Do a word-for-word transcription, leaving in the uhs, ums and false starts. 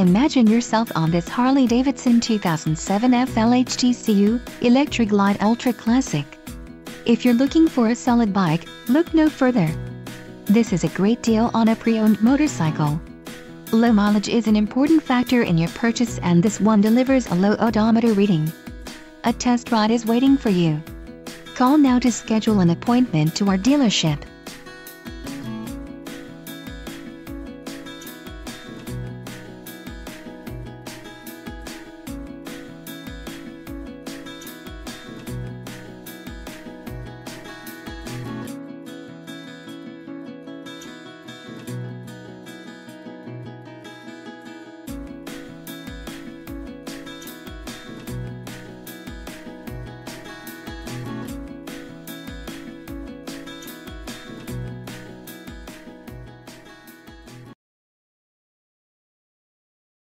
Imagine yourself on this Harley-Davidson two thousand seven F L H T C U Electra Glide Ultra Classic. If you're looking for a solid bike, look no further. This is a great deal on a pre-owned motorcycle. Low mileage is an important factor in your purchase, and this one delivers a low odometer reading. A test ride is waiting for you. Call now to schedule an appointment to our dealership.